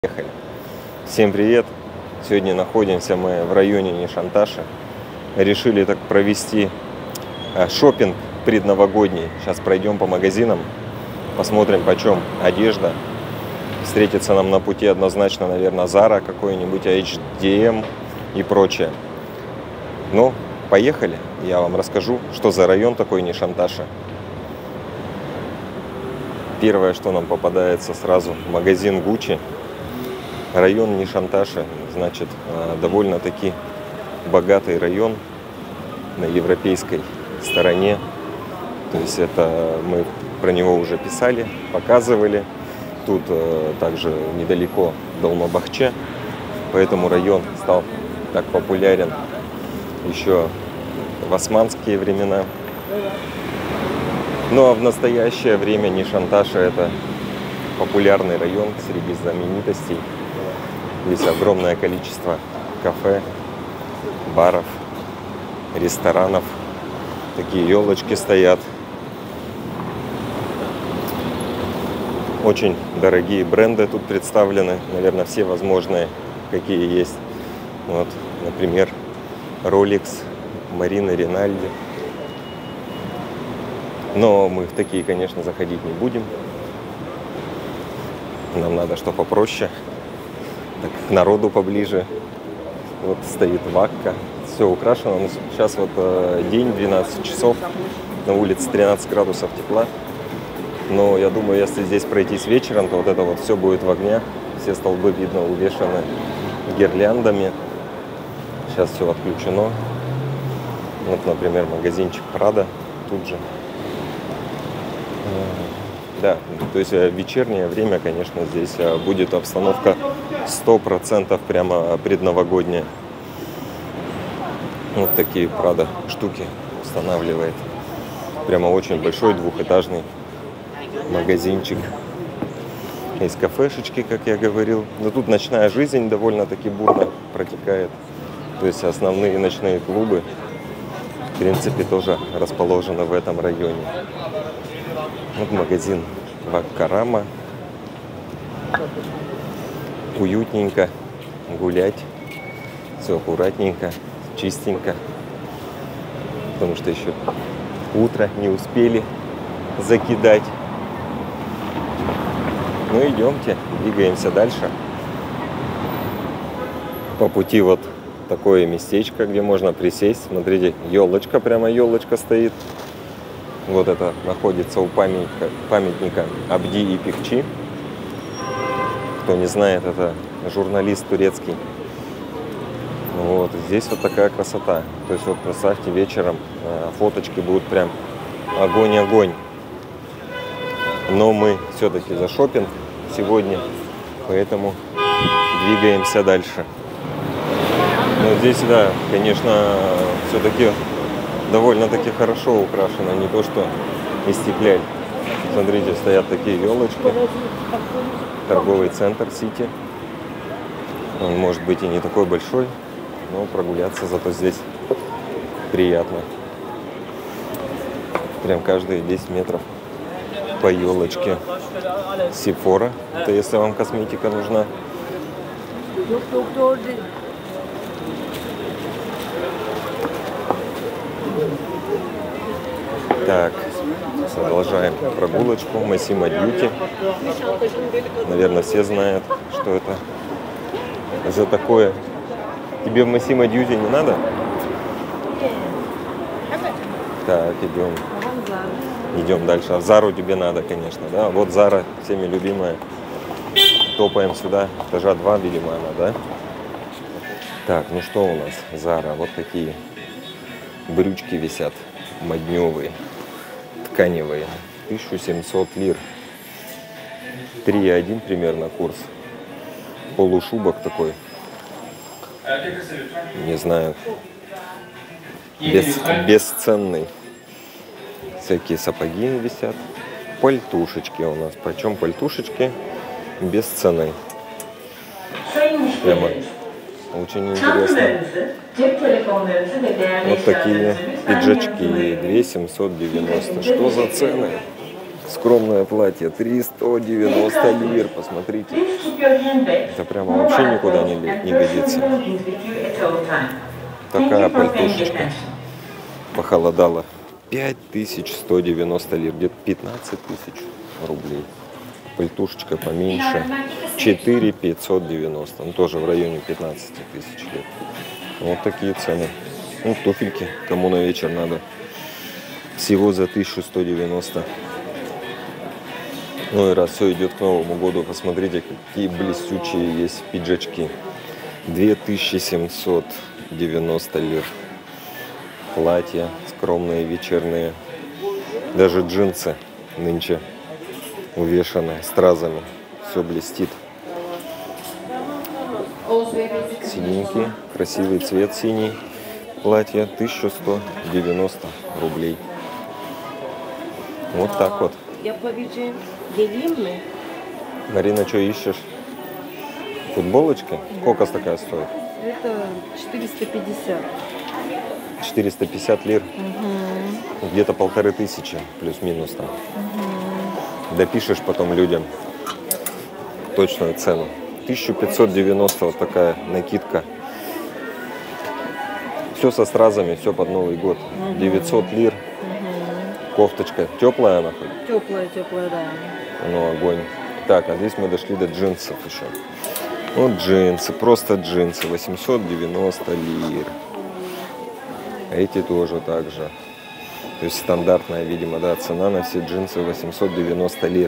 Поехали. Всем привет! Сегодня находимся мы в районе Нишанташи. Решили так провести шопинг предновогодний. Сейчас пройдем по магазинам, посмотрим, почем одежда. Встретится нам на пути однозначно, наверное, Zara какой-нибудь, H&M и прочее. Ну, поехали. Я вам расскажу, что за район такой Нишанташи. Первое, что нам попадается сразу, магазин Gucci. Район Нишанташи, значит, довольно-таки богатый район на европейской стороне. То есть это мы про него уже писали, показывали. Тут также недалеко Долмабахче, поэтому район стал так популярен еще в османские времена. Ну а в настоящее время Нишанташи — это популярный район среди знаменитостей. Здесь огромное количество кафе, баров, ресторанов. Такие елочки стоят. Очень дорогие бренды тут представлены. Наверное, все возможные, какие есть. Вот, например, Rolex, Marina Rinaldi. Но мы в такие, конечно, заходить не будем. Нам надо что попроще. Так, к народу поближе. Вот стоит Вакка. Все украшено. Ну, сейчас вот день, 12 часов. На улице 13 градусов тепла. Но я думаю, если здесь пройтись вечером, то вот это вот все будет в огне. Все столбы, видно, увешаны гирляндами. Сейчас все отключено. Вот, например, магазинчик Prada тут же. Да, то есть в вечернее время, конечно, здесь будет обстановка 100% прямо предновогодняя. Вот такие Prada штуки устанавливает. Прямо очень большой двухэтажный магазинчик. Есть кафешечки, как я говорил. Но тут ночная жизнь довольно-таки бурно протекает. То есть основные ночные клубы, в принципе, тоже расположены в этом районе. Вот магазин Ваккарама. Уютненько гулять. Все аккуратненько, чистенько. Потому что еще утро не успели закидать. Ну идемте, двигаемся дальше. По пути вот такое местечко, где можно присесть. Смотрите, елочка, прямо елочка стоит. Вот это находится у памятника Абди Ипекчи. Кто не знает, это журналист турецкий. Вот, здесь вот такая красота. То есть вот представьте, вечером фоточки будут прям огонь-огонь. Но мы все-таки за шопинг сегодня, поэтому двигаемся дальше. Но здесь, да, конечно, все-таки довольно-таки хорошо украшено, не то что истекляль. Смотрите, стоят такие елочки. Торговый центр Сити. Он может быть и не такой большой, но прогуляться зато здесь приятно. Прям каждые 10 метров по елочке. Sephora. Это если вам косметика нужна. Так, продолжаем прогулочку. Massimo Dutti. Наверное, все знают, что это за такое. Тебе в Massimo Dutti не надо? Так, идем дальше. А в Зару тебе надо, конечно, да? Вот Zara, всеми любимая. Топаем сюда. Этажа 2, видимо, она, да? Так, ну что у нас? Zara. Вот такие брючки висят. Модневые. Тканевые. 1700 лир. 3,1 примерно курс. Полушубок такой. Не знаю. Бесценный. Всякие сапоги висят. Пальтушечки у нас. Почем пальтушечки? Без цены. Прямо очень интересно. Вот такие пиджачки. 2790. Что за цены? Скромное платье 390 лир, посмотрите. Это прямо вообще никуда не годится. Такая пальтушечка. Похолодало. 5190 лир, где-то 15 тысяч рублей. Пальтушечка поменьше. 4590, ну тоже в районе 15 тысяч лир. Вот такие цены. Ну, туфельки, кому на вечер надо. Всего за 1190. Ну и раз все идет к Новому году, посмотрите, какие блестючие есть пиджачки. 2790 лир. Платья скромные, вечерние. Даже джинсы нынче увешаны стразами. Все блестит. Синенький, красивый цвет синий. Платье 1190 рублей. Вот так вот. Марина, что ищешь? Футболочки? Сколько такая стоит? Это 450. 450 лир. Угу. Где-то 1500, плюс-минус там. Угу. Допишешь потом людям точную цену. 1590 вот такая накидка. Все со стразами, все под Новый год. 900 лир. Кофточка. Теплая она хоть? Теплая, да. Ну, огонь. Так, а здесь мы дошли до джинсов еще. Вот джинсы, просто джинсы. 890 лир. Эти тоже так же. То есть стандартная, видимо, да, цена на все джинсы 890 лир.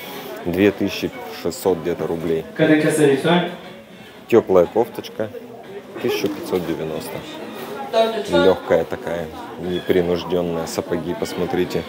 2600 где-то рублей. Теплая кофточка 1590. Легкая такая, непринужденная. Сапоги, посмотрите.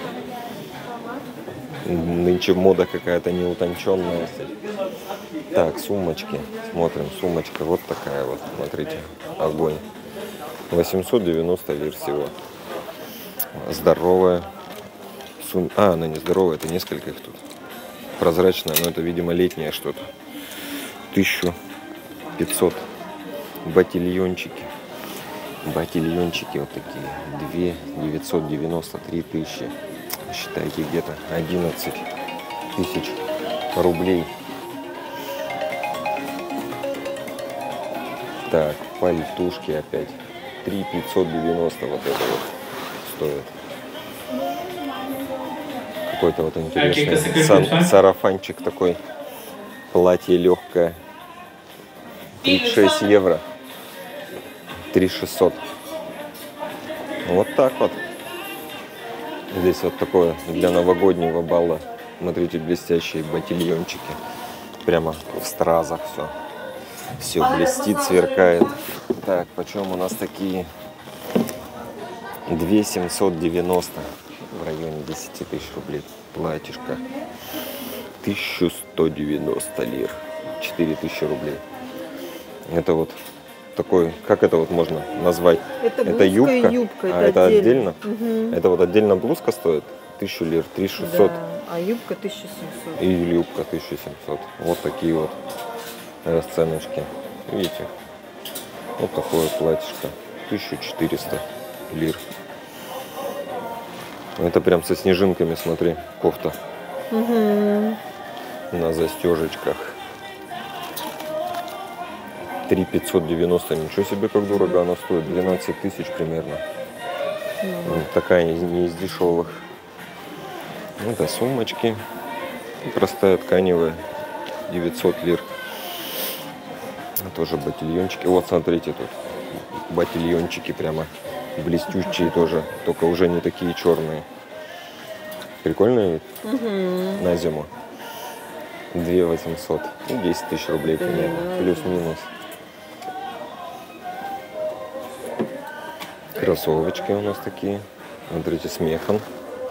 Нынче мода какая-то неутонченная. Так, сумочки. Смотрим, сумочка вот такая вот. Смотрите, огонь. 890 лир всего. Здоровая. Она не здоровая, это несколько их тут. Прозрачная, но это, видимо, летнее что-то. 1500. Ботильончики. Ботильончики вот такие. 2993 тысячи. Считайте, где-то 11 тысяч рублей. Так, пальтушки опять. 3590 вот это вот стоит. Какой-то вот интересный сарафанчик такой. Платье легкое. 36 евро. 3600. Вот так вот. Здесь вот такое для новогоднего бала. Смотрите, блестящие ботильончики. Прямо в стразах все. Все блестит, сверкает. Так, почем у нас такие? 2790. В районе 10 тысяч рублей. Платьишко. 1190 лир. 4000 рублей. Это вот такой, как это вот можно назвать? Это юбка. Юбка это отдельно? Угу. Это вот отдельно блузка стоит? 1000 лир, 3600. Да, а юбка 1700. И юбка 1700. Вот такие вот расценочки. Видите? Вот такое платьишко. 1400 лир. Это прям со снежинками, смотри, кофта. Угу. На застежечках. 3590, ничего себе, как дорого она стоит, 12 тысяч примерно. Такая не из дешевых. Это сумочки, простая тканевая, 900 лир. Тоже ботильончики. Вот смотрите, тут ботильончики прямо блестючие тоже, только уже не такие черные. Прикольные ведь? На зиму. 2800, 10 тысяч рублей примерно, плюс-минус. Кроссовочки у нас такие. Смотрите, с мехом.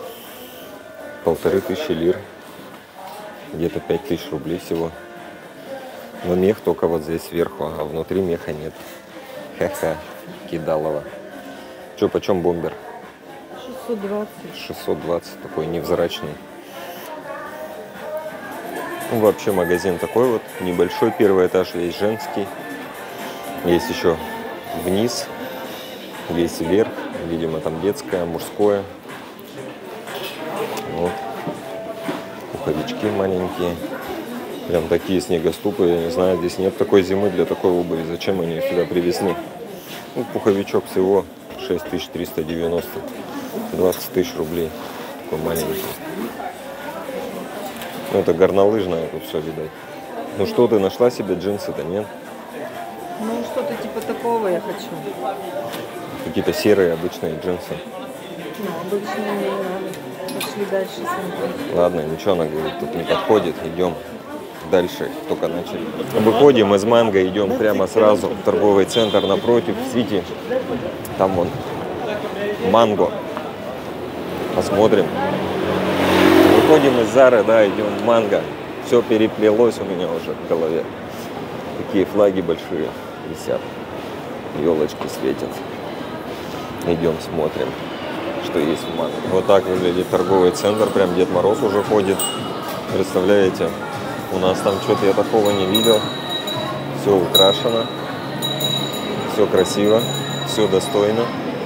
1500 лир. Где-то 5000 рублей всего. Но мех только вот здесь сверху, а внутри меха нет. Ха-ха, кидалово. Че, почем бомбер? 620. 620, такой невзрачный. Ну, вообще магазин такой вот, небольшой, первый этаж, есть женский. Есть еще вниз, есть вверх, видимо, там детское, мужское. Вот. пуховички маленькие. Прям такие снегоступы. Я не знаю, здесь нет такой зимы для такой обуви. Зачем они ее сюда привезли? Ну, пуховичок всего 6390. 20 тысяч рублей. Такой маленький. Ну, это горнолыжное тут все, видать. Ну что, ты нашла себе джинсы-то, нет? Ну, что-то типа такого я хочу. Какие-то серые обычные джинсы. Ну, обычно не надо. Пошли дальше смотреть. Ладно, ничего, она говорит, тут не подходит. Идем дальше, только начали. Выходим из Манго, идем прямо сразу в торговый центр напротив, Сити. Там вон Манго. Посмотрим. Выходим из Зары, да, идем в Манго. Все переплелось у меня уже в голове. Такие флаги большие висят. Елочки светят. Идем, смотрим, что есть в Манго. Вот так выглядит торговый центр. Прям Дед Мороз уже ходит. Представляете? У нас там что-то я такого не видел. Все украшено. Все красиво. Все достойно.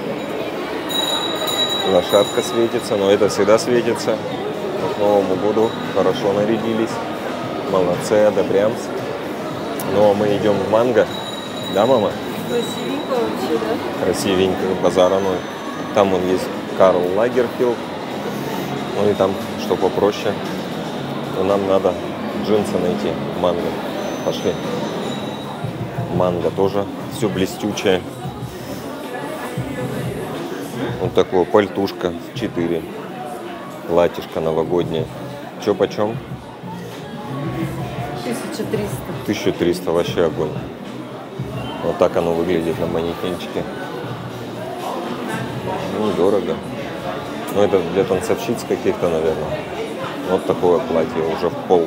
Лошадка светится, но это всегда светится. К Новому году хорошо нарядились. Молодцы, одобрямс. Ну а мы идем в Манго. Да, мама? Красивенько вообще, да? Красивенько, базараную. Там вон есть Карл Лагерфилд. Ну и там что попроще. Но нам надо джинсы найти. Манго. Пошли. Манго тоже все блестючее. Вот такое пальтушка 4. Платьишко новогоднее. Че почем? 1300. 1300, вообще огонь. Вот так оно выглядит на манекенчике. Недорого. Ну это для танцовщиц каких-то, наверное. Вот такое платье уже в пол.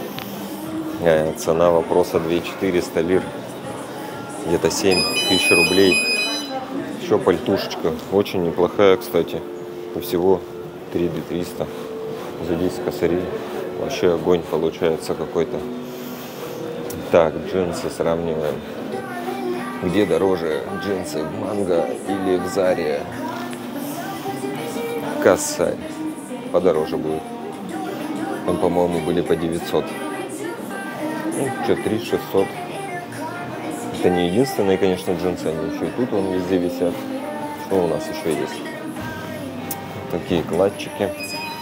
Цена вопроса 2400 лир. Где-то 7000 рублей. Еще пальтушечка. Очень неплохая, кстати. И всего 3300. Здесь косари. Вообще огонь получается какой-то. Так, джинсы сравниваем. Где дороже? Джинсы в Манго или в Заре? Косарь. Подороже будет. Там, по-моему, были по 900. Ну, что, 3600. Это не единственные, конечно, джинсы. Они еще и тут вон везде висят. Что у нас еще есть? Такие кладчики.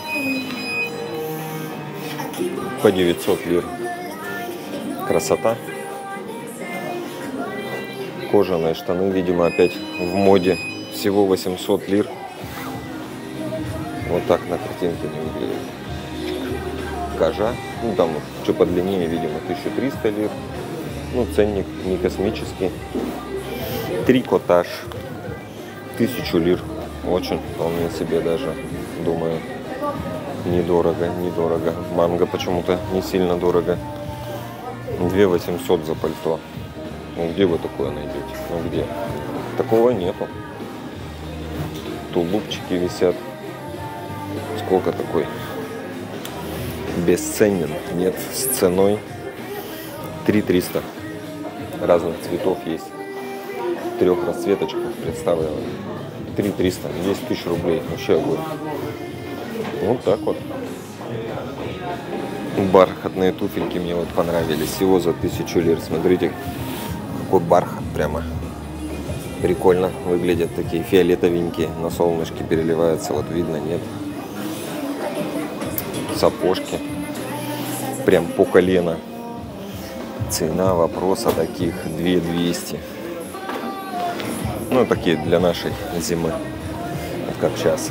По 900 лир. Красота. Кожаные штаны, видимо, опять в моде. Всего 800 лир. Вот так на картинке не выглядит. Кожа. Ну, там что подлиннее, видимо, 1300 лир. Ну, ценник не космический. Трикотаж. 1000 лир. Очень вполне себе даже, думаю. Недорого, недорого. Манго почему-то не сильно дорого. 2800 за пальто. Ну, где вы такое найдете? Ну, где? Такого нету. Тулупчики висят. Сколько такой? Бесценен. Нет, с ценой 3300. Разных цветов есть. 3 расцветочках представлено. 3300. 10 тысяч рублей. Вообще огонь. Вот так вот. Бархатные туфельки мне вот понравились. Всего за 1000 лир. Смотрите, какой бархат прямо. Прикольно выглядят, такие фиолетовенькие. На солнышке переливаются. Вот видно, нет. Сапожки. Прям по колено. Цена вопроса таких 2200. Ну, такие для нашей зимы. Вот как сейчас.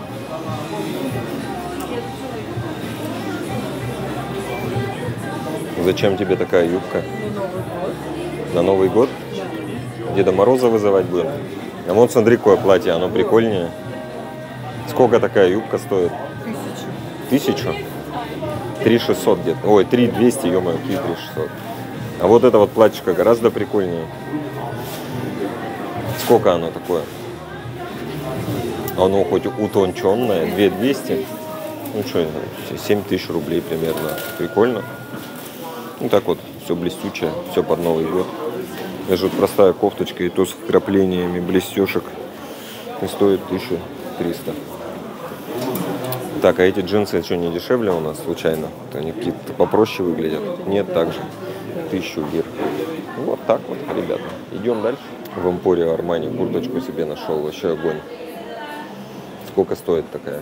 Зачем тебе такая юбка? На Новый год? Деда Мороза вызывать будем? А вот смотри, какое платье, оно прикольнее. Сколько такая юбка стоит? 1000? 3600 где-то. Ой, 3200, ё-моё, 3600. А вот это вот платьишко гораздо прикольнее. Сколько оно такое? Оно хоть утонченное, 2200. Ну что, 7000 рублей примерно. Прикольно. Ну так вот, все блестючее, все под Новый год. Даже вот простая кофточка и то с вкраплениями блестешек и стоит 1300. Так, а эти джинсы что, не дешевле у нас случайно? Они какие-то попроще выглядят? Нет, так же. 1000 лир. Вот так вот, ребята. Идем дальше. В Эмпорио Армани курточку себе нашел. Вообще огонь. Сколько стоит такая?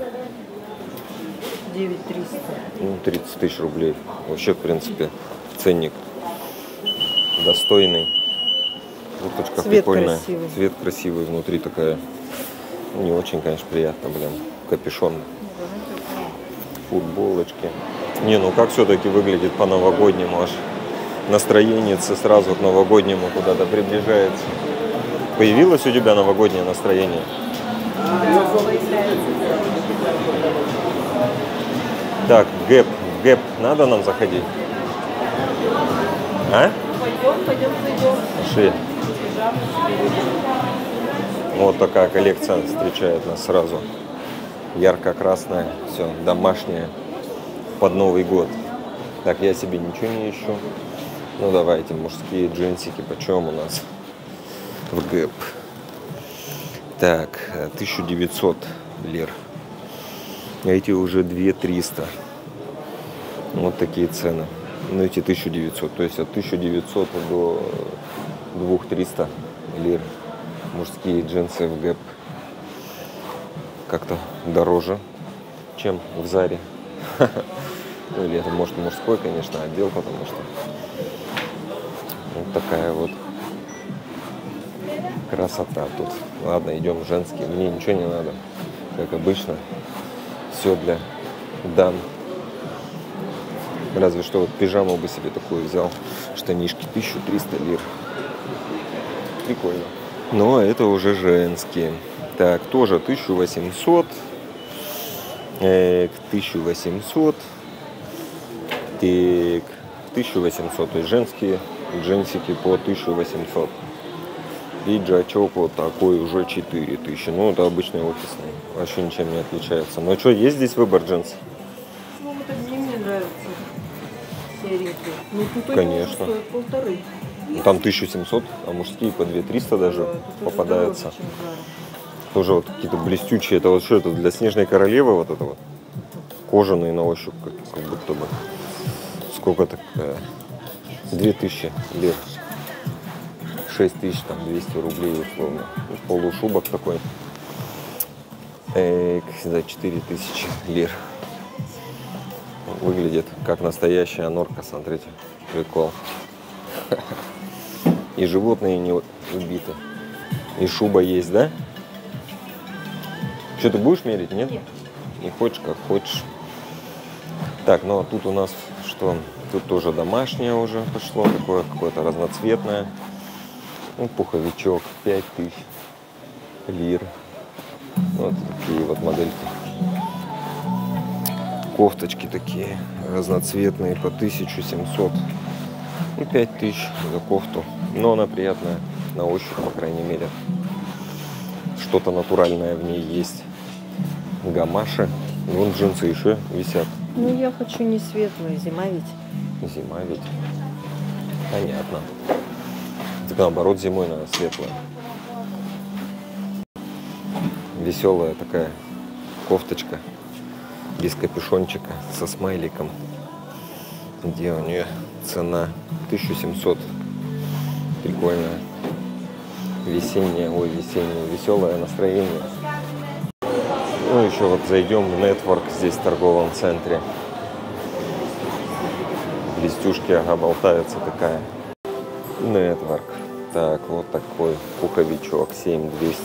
9300. Ну, 30 тысяч рублей. Вообще, в принципе, ценник достойный. Курточка Цвет прикольная. красивый. Цвет красивый. Внутри такая. Ну, не очень, конечно, приятно, блин. Капюшон. Футболочки. Не, ну как все-таки выглядит по-новогоднему аж. Настроение сразу к новогоднему куда-то приближается. Появилось у тебя новогоднее настроение? Так, в Гэп надо нам заходить? А? Пойдем. Пошли. Вот такая коллекция встречает нас сразу. Ярко-красная, все, домашнее, под Новый год. Так, я себе ничего не ищу. Ну, давайте, мужские джинсики, почем у нас в Гэп? Так, 1900 лир. Эти уже 2300. Вот такие цены. Ну, эти 1900. То есть от 1900 до 2300 лир. Мужские джинсы в Гэп. Как-то дороже, чем в Заре. Ну, или это, может, мужской, конечно, отдел, потому что вот такая вот красота тут. Ладно, идем в женский. Мне ничего не надо, как обычно. Все для дам. Разве что вот пижаму бы себе такую взял. Штанишки 1300 лир. Прикольно. Но это уже женские. Так, тоже 1800. 1800. Так, 1800. То есть женские джинсики по 1800. И джачок вот такой уже 4000. Ну, это обычный офисный. Вообще ничем не отличается. Но что, есть здесь выбор джинсов? Ну, вот одни мне нравятся. Серенькие. Ну, тут Конечно. стоит 1500. Там 1700, а мужские по 2300 даже Тут попадаются. дороже, чем Зара. Тоже вот какие-то блестючие. Это вот что это для снежной королевы вот это вот? Кожаные на ощупь, как будто бы. Сколько такая? 2000 лир. 6000, там 200 рублей условно. Полушубок такой. За 4000 лир. Выглядит как настоящая норка, смотрите. Прикол. И животные не убиты. И шуба есть, да? Что, ты будешь мерить, нет? Нет. Не хочешь, как хочешь. Так, ну а тут у нас что? Тут тоже домашнее уже пошло, такое какое-то разноцветное. Ну, пуховичок 5000 лир. Вот такие вот модельки. Кофточки такие разноцветные по 1700. И 5000 за кофту. Но она приятная на ощупь, по крайней мере. Что-то натуральное в ней есть. Гамаши. Вон джинсы еще висят. Ну, я хочу не светлые, зима ведь. Зима ведь. Понятно. Так наоборот, зимой надо светлая. Веселая такая кофточка. Без капюшончика, со смайликом. Где у нее цена? 1700. Прикольная. Весеннее, веселое настроение. Ну, еще вот зайдем в Network здесь в торговом центре. Блестюшки, ага, болтается такая. Network. Так, вот такой пуховичок 7200.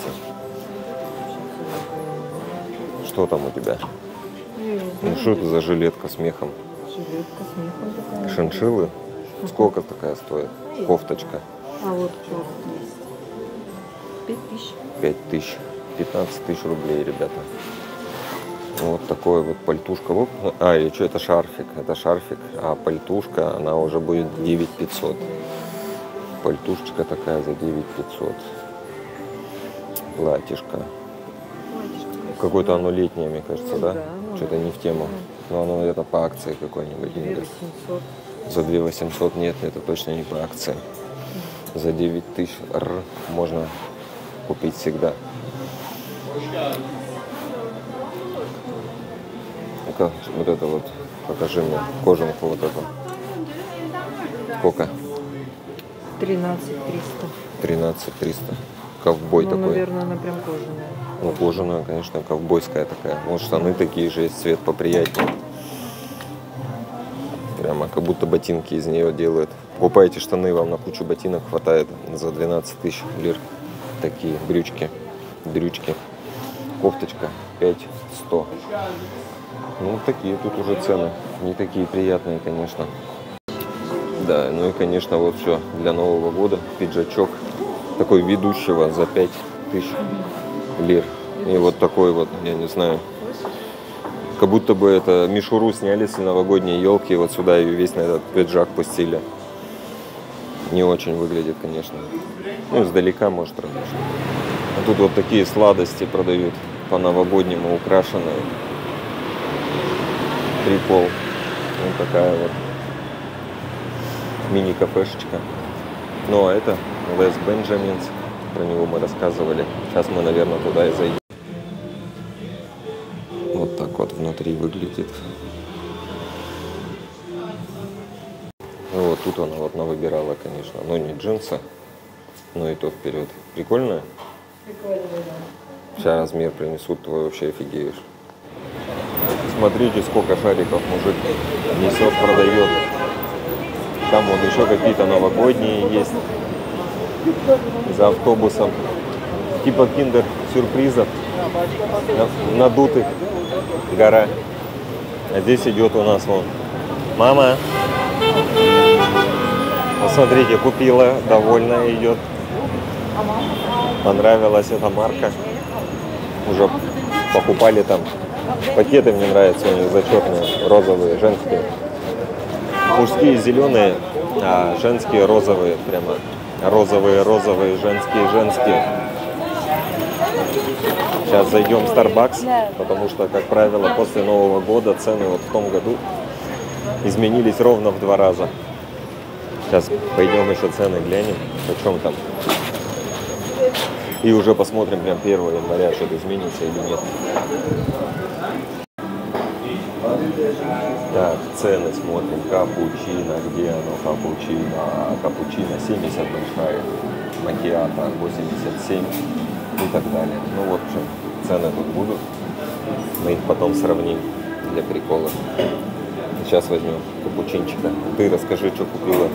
Что там у тебя? Ну, что это за жилетка с мехом? Жилетка с мехом такая. Шиншиллы? Сколько такая стоит? Кофточка. А вот черт есть. 5000. 5000. 15 тысяч рублей, ребята. Вот такой вот пальтушка. А, или что, это шарфик. Это шарфик. А пальтушка, она уже будет 9500. Пальтушечка такая за 9500. Платьишко. Какое-то оно летнее, мне кажется, да? Что-то не в тему. Но оно это по акции какой-нибудь. 2800. За 2800 нет, это точно не по акции. За 9000 можно купить всегда. кожанка, вот это вот, покажи мне, кожанку вот эту. Сколько? 13 300. 13 300. Ковбой Ну, такой. наверное, она прям кожаная. Ну, кожаная, конечно, ковбойская такая. Вот штаны такие же есть, цвет поприятнее. Прямо как будто ботинки из нее делают. Покупаете штаны, вам на кучу ботинок хватает за 12 тысяч лир. Такие брючки, дрючки. Кофточка 5100. Ну, такие тут уже цены. Не такие приятные, конечно. Да, ну и, конечно, вот все для Нового года. Пиджачок такой ведущего за 5000 лир. И вот такой вот, я не знаю, как будто бы это мишуру сняли с новогодней елки, вот сюда ее весь на этот пиджак пустили. Не очень выглядит, конечно. Ну, издалека, может, конечно. А тут вот такие сладости продают, по-новогоднему украшенные. Прикол. Вот такая вот мини-кафешечка. Ну, а это Les Benjamins. Про него мы рассказывали. Сейчас мы, наверное, туда и зайдем. Вот так вот внутри выглядит. Ну, вот тут она вот навыбирала, конечно. Но не джинсы, но и то вперед. Прикольно? Прикольно, да. Сейчас размер принесут, твой вообще офигеешь. Смотрите, сколько шариков мужик несет, продает. Там вот еще какие-то новогодние есть. За автобусом. Типа киндер-сюрпризов. Надутых. Гора. А здесь идет у нас вон. Мама. Посмотрите, купила. Довольная идет. Понравилась эта марка. Уже покупали там. Пакеты мне нравятся, у них зачетные. Розовые, женские. Мужские зеленые, а женские розовые. Прямо розовые, женские. Сейчас зайдем в Starbucks, потому что, как правило, после Нового года цены вот в том году изменились ровно в 2 раза. Сейчас пойдем еще цены глянем, почем там. И уже посмотрим прям 1 января, что-то изменится или нет. Так, цены смотрим. Капучино, где оно? Капучино 70 большая, макиато 87 и так далее. Ну вот же, цены тут будут. Мы их потом сравним для прикола. Сейчас возьмем капучинчика. Ты расскажи, что купила.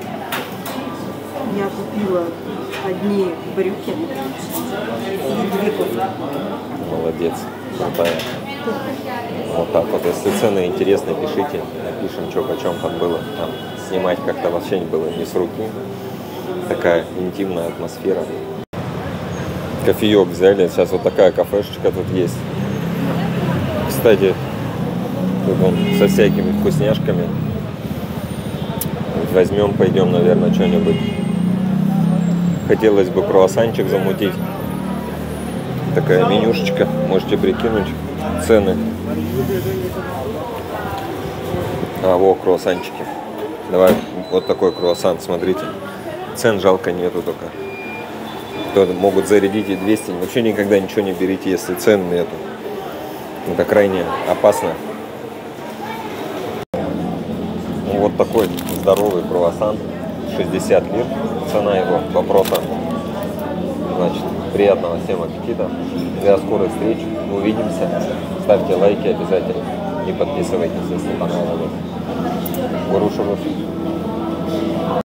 Я купила одни брюки и 2 кофты. Молодец, крутая. Вот так вот. Если цены интересны, пишите. Напишем, что почем там было. Там снимать как-то вообще не было не с руки. Такая интимная атмосфера. Кофеек взяли. Сейчас вот такая кафешечка тут есть. Кстати, тут вон со всякими вкусняшками. Возьмем, пойдем, наверное, что-нибудь. Хотелось бы круассанчик замутить. Такая менюшечка. Можете прикинуть цены. А, во, круассанчики. Давай вот такой круассан, смотрите. Цен жалко нету только. То могут зарядить и 200. Вообще никогда ничего не берите, если цен нету. Это крайне опасно. Ну, вот такой здоровый круассан. 60 лир. Цена его вопроса. Значит, приятного всем аппетита. До скорых встреч. Увидимся. Ставьте лайки обязательно. И подписывайтесь, если понравилось. Грушевых.